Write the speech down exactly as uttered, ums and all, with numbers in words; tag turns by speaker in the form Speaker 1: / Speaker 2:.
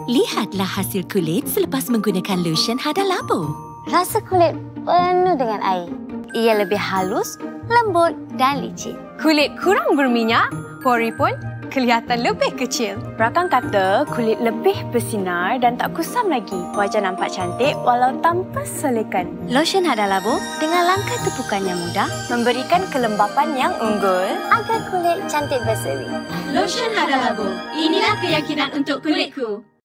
Speaker 1: Lihatlah hasil kulit selepas menggunakan lotion Hada Labo.
Speaker 2: Rasa kulit penuh dengan air. Ia lebih halus, lembut dan licin.
Speaker 3: Kulit kurang berminyak, pori pun kelihatan lebih kecil.
Speaker 4: Rakan kata kulit lebih bersinar dan tak kusam lagi. Wajah nampak cantik walau tanpa solekan.
Speaker 2: Lotion Hada Labo dengan langkah tepukan yang mudah
Speaker 4: Memberikan kelembapan yang unggul
Speaker 2: agar kulit cantik berseri.
Speaker 5: Lotion Hada Labo. Inilah keyakinan untuk kulitku.